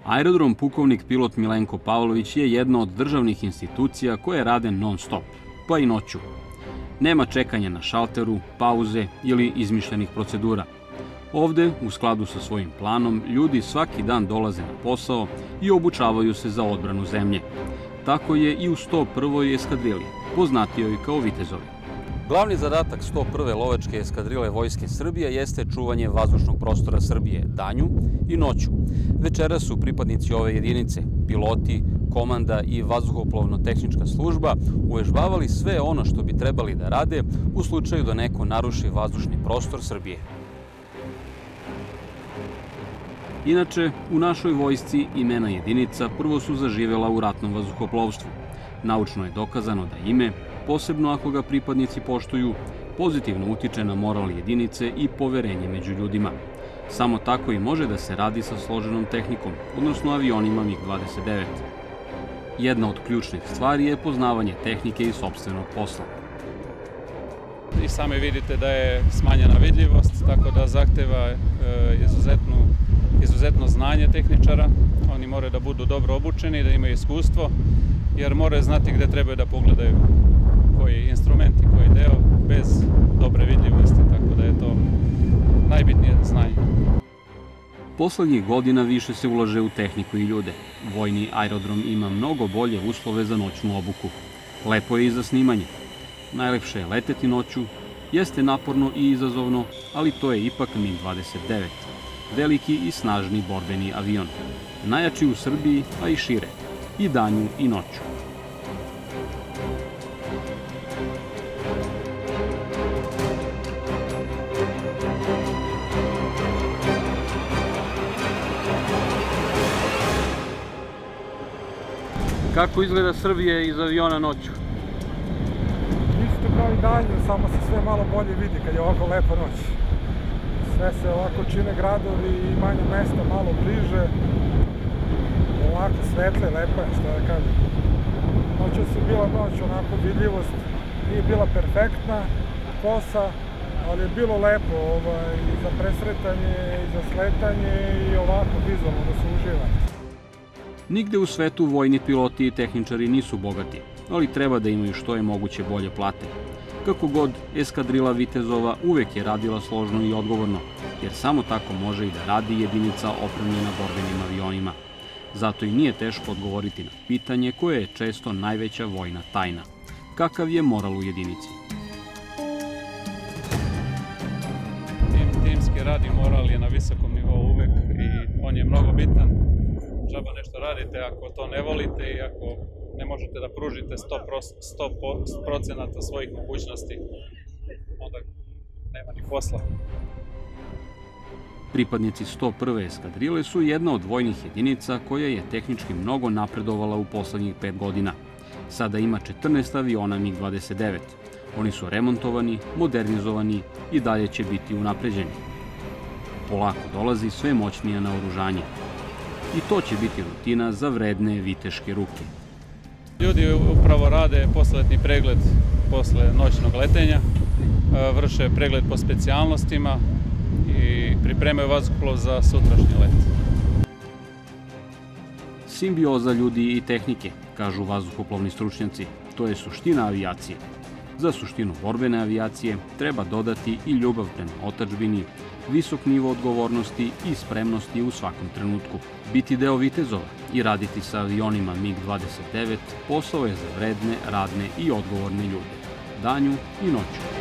Aerodrom Pukovnik pilot Milenko Pavlović je jedna od državnih institucija koje rade non-stop, pa i noću. Nema čekanja na šalteru, pauze ili izmišljenih procedura. Ovde, u skladu sa svojim planom, ljudi svaki dan dolaze na posao i obučavaju se za odbranu zemlje. Tako je i u 101. eskadrili, poznatijoj kao Vitezovi. Glavni zadatak 101. lovačke eskadrile Vojske Srbije jeste čuvanje vazdušnog prostora Srbije danju i noću. Večeras su pripadnici ove jedinice, piloti, komanda i vazduhoplovno-tehnička služba uvežbavali sve ono što bi trebali da rade u slučaju da neko naruši vazdušni prostor Srbije. Inače, u našoj vojsci imena jedinica prvo su zaživela u ratnom vazduhoplovstvu. Naučno je dokazano da ime, posebno ako ga pripadnici poštuju, pozitivno utiče na moral jedinice i poverenje među ljudima. Samo tako i može da se radi sa složenom tehnikom, odnosno avionima MiG-29. Jedna od ključnih stvari je poznavanje tehnike i sopstvenog posla. I sami vidite da je smanjena vidljivost, tako da zahteva izuzetno znanje tehničara. Oni moraju da budu dobro obučeni, da imaju iskustvo, jer moraju znati gde trebaju da pogledaju koji instrumenti, koji deo, bez dobre vidljivosti, tako da je to najbitnije znanje. Poslednjih godina više se ulaže u tehniku i ljude. Vojni aerodrom ima mnogo bolje uslove za noćnu obuku. Lepo je i za snimanje. Najlepše je leteti noću, jeste naporno i izazovno, ali to je ipak MiG-29. Veliki i snažni borbeni avion. Najjači u Srbiji, a i šire. I danju i noću. Kako izgleda Srbija iz aviona noću? Isto kao i danju, samo se sve malo bolje vidi kad je ovako lepa noć. Sve se ovako čine gradovi i manje mesta malo bliže. Ovako svetle, lepa je, što da kažem. Noćas je bila noć, onako vidljivost nije bila perfektna, kosa, ali je bilo lepo i za presretanje, i za sletanje i ovako vizualno da se uživa. Nigde u svetu vojni piloti i tehničari nisu bogati, ali treba da imaju što je moguće bolje plate. Kako god, eskadrila Vitezova uvek je radila složno i odgovorno, jer samo tako može i da radi jedinica opremljena borbenim avionima. Zato i nije teško odgovoriti na pitanje koje je često najveća vojna tajna. Kakav je moral u jedinici? Timski rad i moral je na visokom nivou uvek i on je mnogo bitan. Džaba nešto radite ako to ne volite i ako ne možete da pružite 100% svojih mogućnosti, onda nema ni posla. Pripadnici 101. eskadrile su jedna od vojnih jedinica koja je tehnički mnogo napredovala u poslednjih 5 godina. Sada ima 14 aviona MiG-29. Oni su remontovani, modernizovani i dalje će biti unapređeni. Polako dolazi sve moćnije naoružanje. I to će biti rutina za vredne viteške ruke. Ljudi upravo rade posletni pregled posle noćnog letenja, vrše pregled po specijalnostima i pripremaju vazduhoplov za sutrašnji let. Simbioza ljudi i tehnike, kažu vazduhoplovni stručnjaci, to je suština avijacije. Za suštinu borbene avijacije treba dodati i ljubav prema otadžbini, visok nivo odgovornosti i spremnosti u svakom trenutku. Biti deo Vitezova i raditi sa avionima MiG-29 posao je za vredne, radne i odgovorne ljude, danju i noću.